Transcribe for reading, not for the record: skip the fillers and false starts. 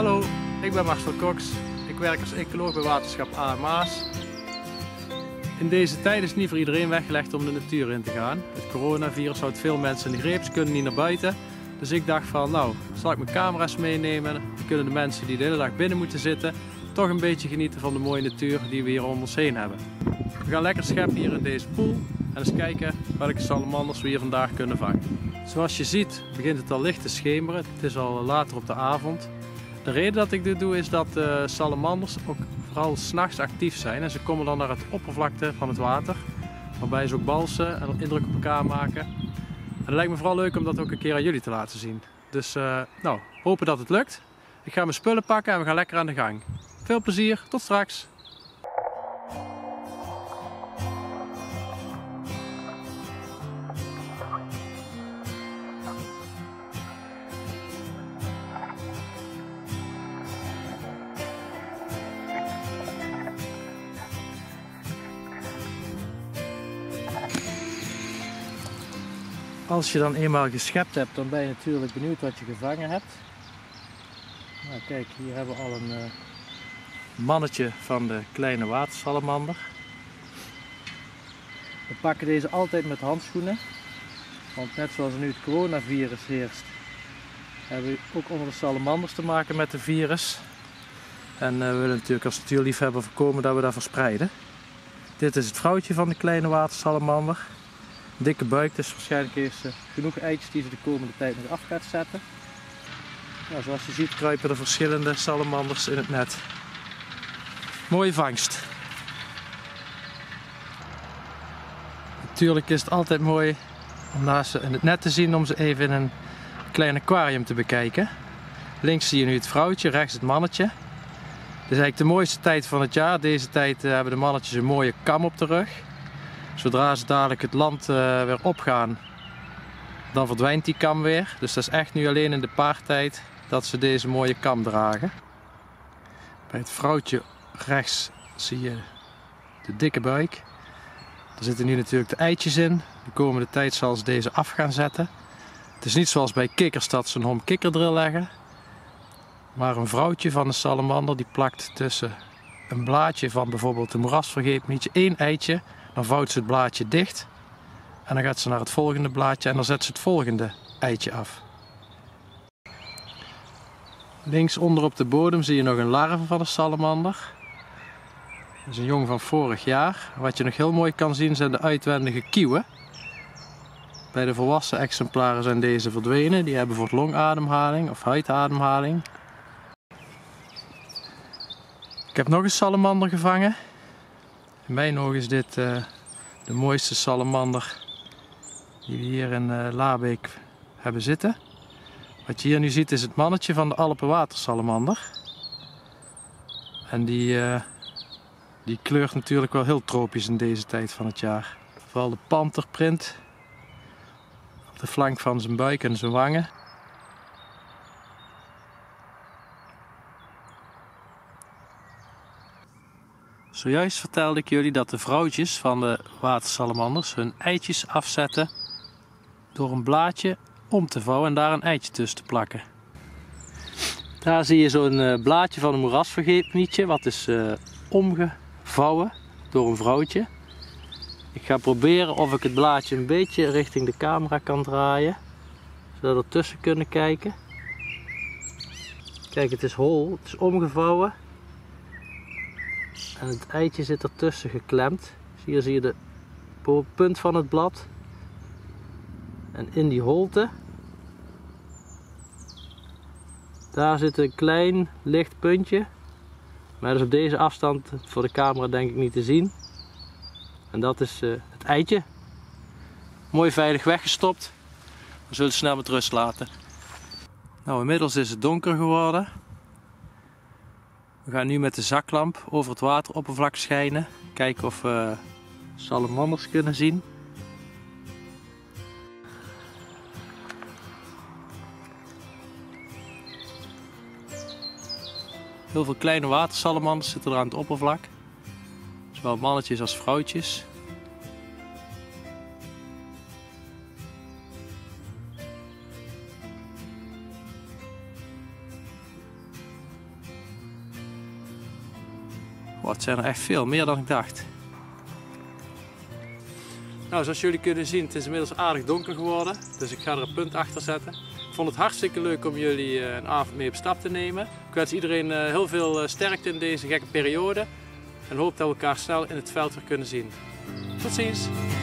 Hallo, ik ben Marcel Cox. Ik werk als ecoloog bij Waterschap Aa en Maas. In deze tijd is het niet voor iedereen weggelegd om de natuur in te gaan. Het coronavirus houdt veel mensen in de greep, ze kunnen niet naar buiten. Dus ik dacht van, nou, zal ik mijn camera's meenemen? Dan kunnen de mensen die de hele dag binnen moeten zitten toch een beetje genieten van de mooie natuur die we hier om ons heen hebben. We gaan lekker scheppen hier in deze poel en eens kijken welke salamanders we hier vandaag kunnen vangen. Zoals je ziet begint het al licht te schemeren. Het is al later op de avond. De reden dat ik dit doe is dat salamanders ook vooral 's nachts actief zijn. En ze komen dan naar het oppervlakte van het water. Waarbij ze ook balsen en indruk op elkaar maken. En het lijkt me vooral leuk om dat ook een keer aan jullie te laten zien. Dus nou, hopen dat het lukt. Ik ga mijn spullen pakken en we gaan lekker aan de gang. Veel plezier, tot straks! Als je dan eenmaal geschept hebt, dan ben je natuurlijk benieuwd wat je gevangen hebt. Nou, kijk, hier hebben we al een mannetje van de kleine watersalamander. We pakken deze altijd met handschoenen, want net zoals nu het coronavirus heerst, hebben we ook onder de salamanders te maken met het virus. En we willen natuurlijk als natuurliefhebber voorkomen dat we dat verspreiden. Dit is het vrouwtje van de kleine watersalamander. Dikke buik, dus waarschijnlijk heeft ze genoeg eitjes die ze de komende tijd nog af gaat zetten. Nou, zoals je ziet kruipen er verschillende salamanders in het net. Mooie vangst. Natuurlijk is het altijd mooi om naast ze in het net te zien, om ze even in een klein aquarium te bekijken. Links zie je nu het vrouwtje, rechts het mannetje. Dit is eigenlijk de mooiste tijd van het jaar. Deze tijd hebben de mannetjes een mooie kam op de rug. Zodra ze dadelijk het land weer opgaan, dan verdwijnt die kam weer. Dus dat is echt nu alleen in de paartijd dat ze deze mooie kam dragen. Bij het vrouwtje rechts zie je de dikke buik. Er zitten nu natuurlijk de eitjes in. De komende tijd zal ze deze af gaan zetten. Het is niet zoals bij kikkers dat ze een hom kikkerdril leggen. Maar een vrouwtje van de salamander die plakt tussen een blaadje van bijvoorbeeld de moerasvergeetmietje één eitje. Dan vouwt ze het blaadje dicht en dan gaat ze naar het volgende blaadje en dan zet ze het volgende eitje af. Links onder op de bodem zie je nog een larve van een salamander. Dat is een jong van vorig jaar. Wat je nog heel mooi kan zien zijn de uitwendige kieuwen. Bij de volwassen exemplaren zijn deze verdwenen. Die hebben voor longademhaling of huidademhaling. Ik heb nog een salamander gevangen. In mijn ogen is dit de mooiste salamander die we hier in Labeek hebben zitten. Wat je hier nu ziet is het mannetje van de Alpenwatersalamander. En die kleurt natuurlijk wel heel tropisch in deze tijd van het jaar. Vooral de panterprint op de flank van zijn buik en zijn wangen. Zojuist vertelde ik jullie dat de vrouwtjes van de watersalamanders hun eitjes afzetten door een blaadje om te vouwen en daar een eitje tussen te plakken. Daar zie je zo'n blaadje van een moerasvergeetmietje wat is omgevouwen door een vrouwtje. Ik ga proberen of ik het blaadje een beetje richting de camera kan draaien, zodat we ertussen kunnen kijken. Kijk, het is hol, het is omgevouwen. En het eitje zit ertussen geklemd. Hier zie je de punt van het blad. En in die holte, daar zit een klein licht puntje. Maar dat is op deze afstand voor de camera denk ik niet te zien. En dat is het eitje. Mooi veilig weggestopt. We zullen het snel met rust laten. Nou, inmiddels is het donker geworden. We gaan nu met de zaklamp over het wateroppervlak schijnen. Kijken of we salamanders kunnen zien. Heel veel kleine watersalamanders zitten er aan het oppervlak. Zowel mannetjes als vrouwtjes. het zijn er echt veel, meer dan ik dacht. Nou, zoals jullie kunnen zien, het is inmiddels aardig donker geworden, dus ik ga er een punt achter zetten. Ik vond het hartstikke leuk om jullie een avond mee op stap te nemen. Ik wens iedereen heel veel sterkte in deze gekke periode en hoop dat we elkaar snel in het veld weer kunnen zien. Tot ziens!